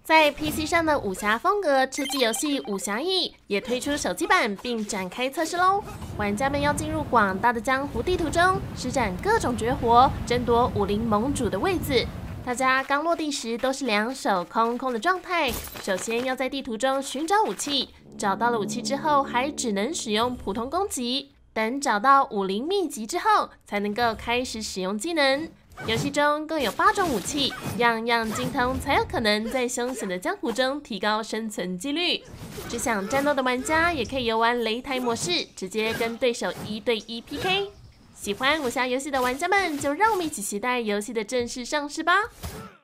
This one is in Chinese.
在 PC 上的武侠风格吃鸡游戏《武侠义》也推出手机版，并展开测试喽。玩家们要进入广大的江湖地图中，施展各种绝活，争夺武林盟主的位子。大家刚落地时都是两手空空的状态，首先要在地图中寻找武器，找到了武器之后，还只能使用普通攻击。等找到武林秘籍之后，才能够开始使用技能。游戏中共有8种武器，样样精通才有可能在凶险的江湖中提高生存几率。只想战斗的玩家也可以游玩擂台模式，直接跟对手1对1 PK。喜欢武侠游戏的玩家们，就让我们一起期待游戏的正式上市吧！